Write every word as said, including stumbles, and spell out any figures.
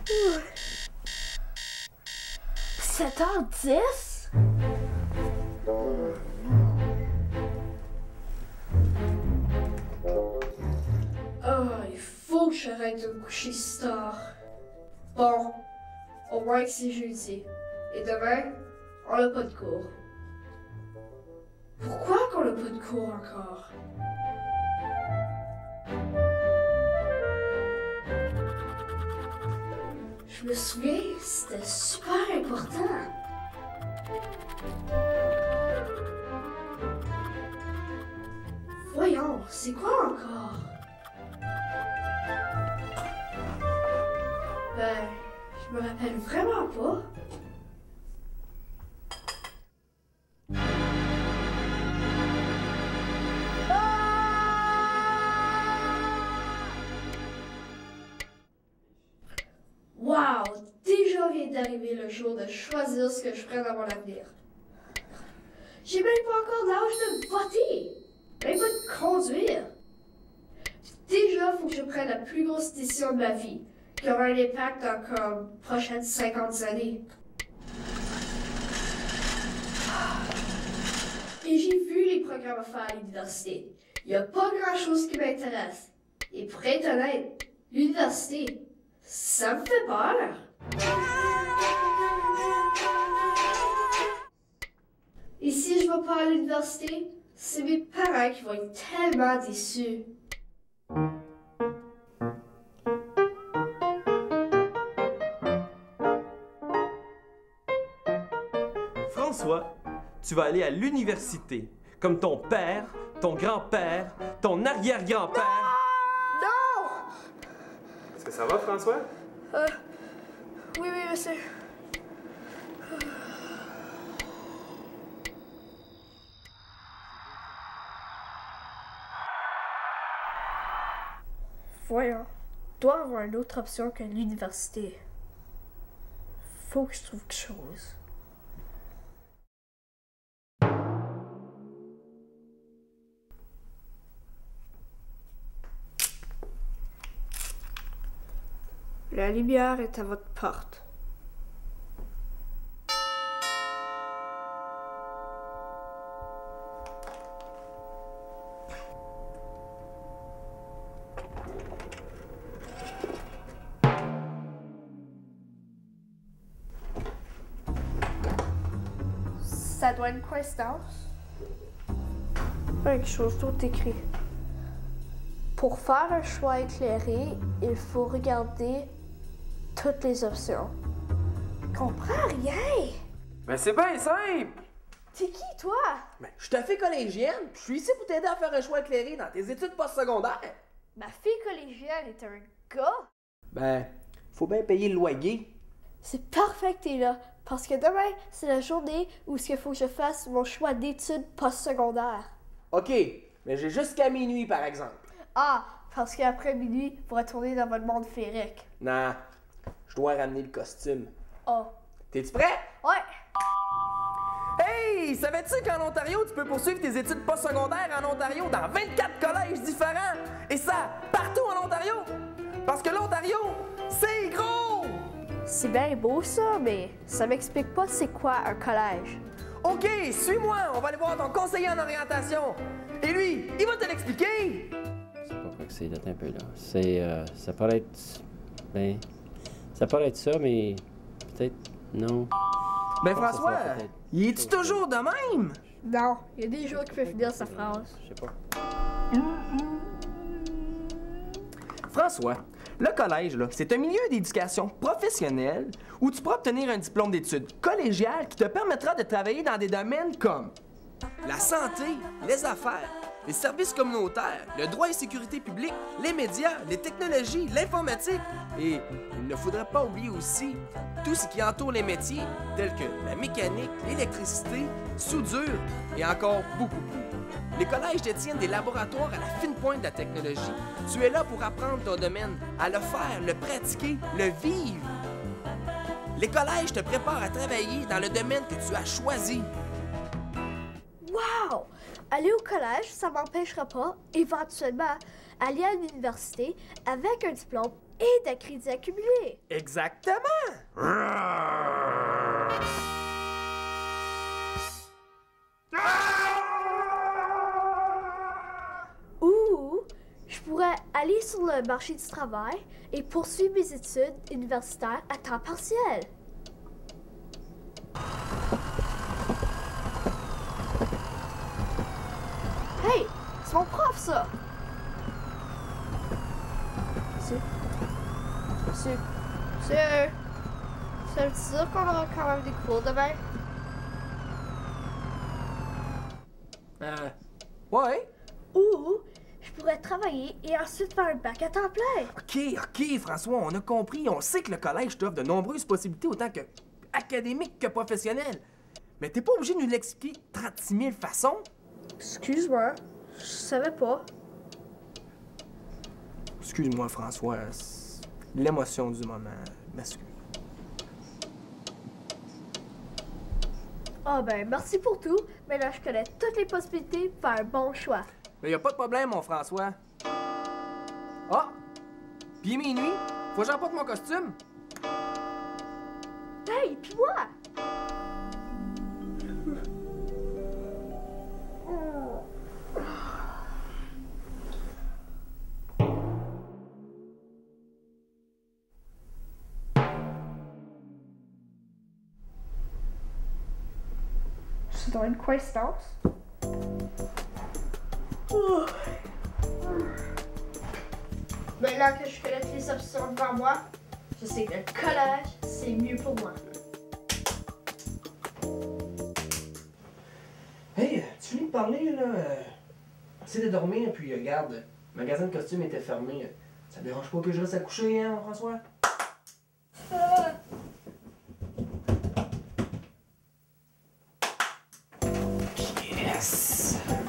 sept heures dix? Oh, il faut que j'arrête de me coucher si tard. Bon, au moins que c'est jeudi. Et demain, on n'a pas de cours. Pourquoi qu'on n'a pas de cours encore? Je me souviens, c'était super important. Voyons, c'est quoi encore? Ben, je me rappelle vraiment pas. Wow! Déjà vient d'arriver le jour de choisir ce que je ferai dans mon avenir. J'ai même pas encore l'âge de voter! Même pas de conduire! Déjà, faut que je prenne la plus grosse décision de ma vie, qui aura un impact dans comme prochaines cinquante années. Et j'ai vu les programmes à faire à l'université. Il n'y a pas grand-chose qui m'intéresse. Et pour être honnête, l'université, ça me fait peur. Et si je ne vais pas à l'université, c'est mes parents qui vont être tellement déçus. François, tu vas aller à l'université, comme ton père, ton grand-père, ton arrière-grand-père. Non! Est-ce que ça va, François? Euh, oui, oui, monsieur. Voyons, il doit y avoir une autre option que l'université. Faut que je trouve quelque chose. La lumière est à votre porte. Ça doit être une coïncidence. Quelque chose d'autre écrit. Pour faire un choix éclairé, il faut regarder toutes les options. Je comprends rien! Ben c'est bien simple! T'es qui, toi? Ben, je suis ta fille collégienne, puis je suis ici pour t'aider à faire un choix éclairé dans tes études postsecondaires. Ma fille collégienne est un gars? Ben, faut bien payer le loyer. C'est parfait que t'es là, parce que demain, c'est la journée où il faut que je fasse mon choix d'études postsecondaires. OK, mais j'ai jusqu'à minuit, par exemple. Ah, parce qu'après minuit, vous retournez dans votre monde féerique. Non, je dois ramener le costume. Oh. T'es-tu prêt? Ouais. Hey! Savais-tu qu'en Ontario, tu peux poursuivre tes études postsecondaires en Ontario dans vingt-quatre collèges différents? Et ça, partout en Ontario! Parce que l'Ontario, c'est gros! C'est bien beau ça, mais ça m'explique pas c'est quoi un collège. OK, suis-moi, on va aller voir ton conseiller en orientation. Et lui, il va te l'expliquer! C'est pas quoi que c'est, là, un peu là. C'est, euh, ça pourrait être, ben, ça pourrait être ça, mais peut-être non. Ben Je pense que François, ça peut être- y es-tu toujours de même? Non, il y a des jours qui peuvent finir sa phrase. Je sais pas. François, le collège, là, c'est un milieu d'éducation professionnelle où tu pourras obtenir un diplôme d'études collégiales qui te permettra de travailler dans des domaines comme la santé, les affaires, les services communautaires, le droit et sécurité publique, les médias, les technologies, l'informatique et il ne faudrait pas oublier aussi tout ce qui entoure les métiers tels que la mécanique, l'électricité, soudure et encore beaucoup plus. Les collèges détiennent des laboratoires à la fine pointe de la technologie. Tu es là pour apprendre ton domaine, à le faire, le pratiquer, le vivre. Les collèges te préparent à travailler dans le domaine que tu as choisi. Wow! Aller au collège, ça m'empêchera pas, éventuellement, aller à l'université avec un diplôme et de crédits accumulés. Exactement! Ou je pourrais aller sur le marché du travail et poursuivre mes études universitaires à temps partiel. Hey, c'est mon prof, ça! Monsieur? Monsieur? Monsieur? Ça veut dire qu'on aura quand même des cours demain? Euh. Ouais? Ou je pourrais travailler et ensuite faire un bac à temps plein. Ok, ok, François, on a compris. On sait que le collège t'offre de nombreuses possibilités, autant que académiques que professionnelles. Mais t'es pas obligé de nous l'expliquer trente-six mille façons. Excuse-moi, je savais pas. Excuse-moi, François. c'est L'émotion du moment. M'excuse. Ah ben, merci pour tout. Maintenant, je connais toutes les possibilités pour faire un bon choix. Mais y a pas de problème, mon François. Ah! Puis minuit, faut que j'emporte mon costume. Hey, puis moi! C'est dans une coïncidence. Maintenant que je connais toutes les options devant moi, je sais que le collège, c'est mieux pour moi. Hey, tu finis de parler, là? Euh, Essaie de dormir, puis euh, regarde, le magasin de costumes était fermé. Ça te dérange pas que je reste à coucher, hein, François? Yes!